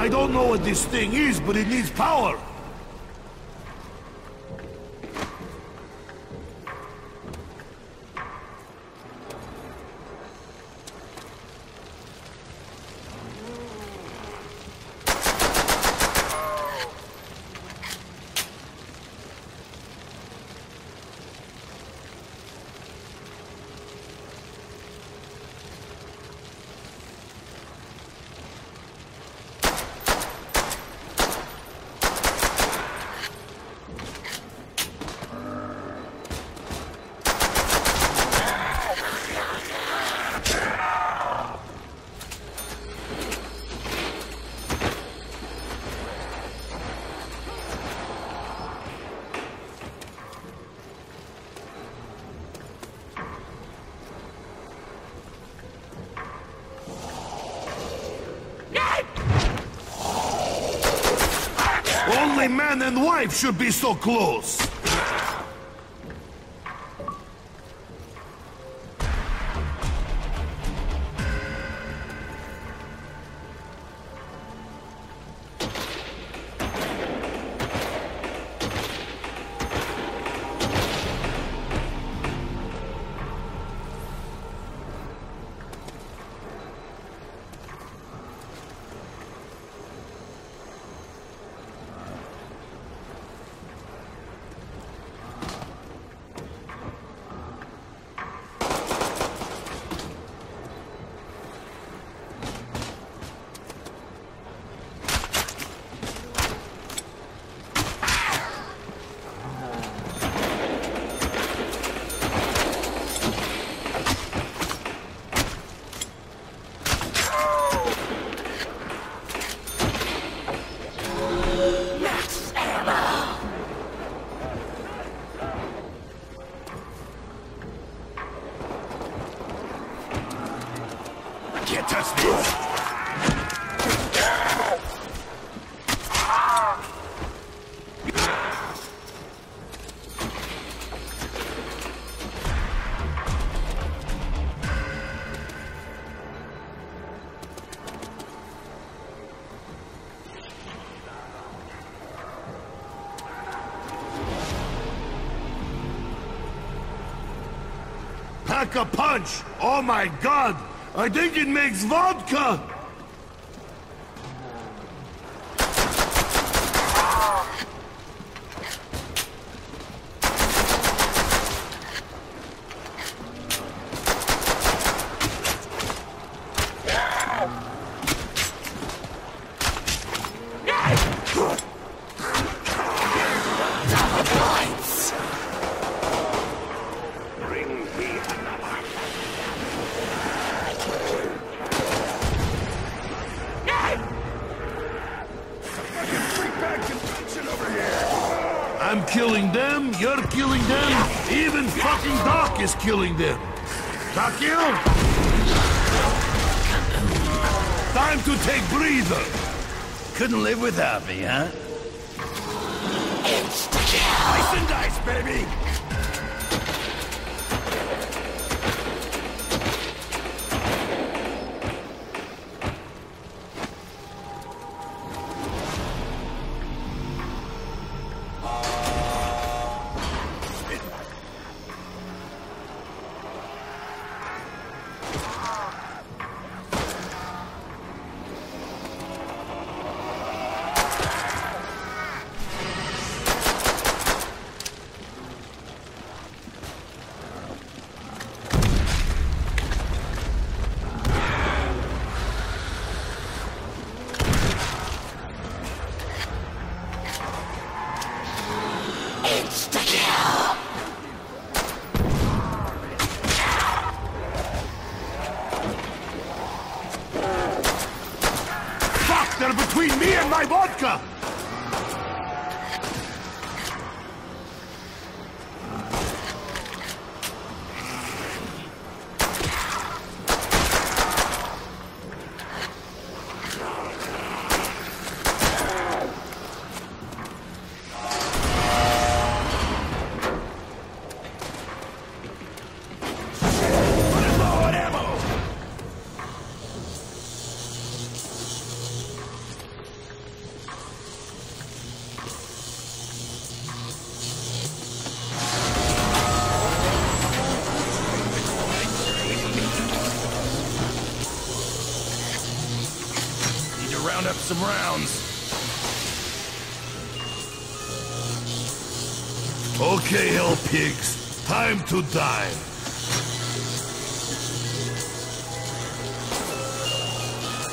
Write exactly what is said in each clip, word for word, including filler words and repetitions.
I don't know what this thing is, but it needs power. Only man and wife should be so close. Can't touch this! Pack a punch! Oh my god! I think it makes vodka! I'm killing them, you're killing them, even fucking Doc is killing them. Takio? Time to take breather. Couldn't live without me, huh? Insta-kill! Slice and dice, baby! Insta-kill! Fuck, they're between me and my vodka! some rounds. Okay, hell pigs. Time to die.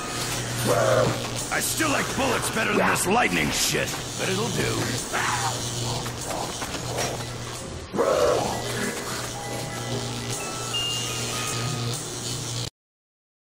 I still like bullets better than this lightning shit, but it'll do.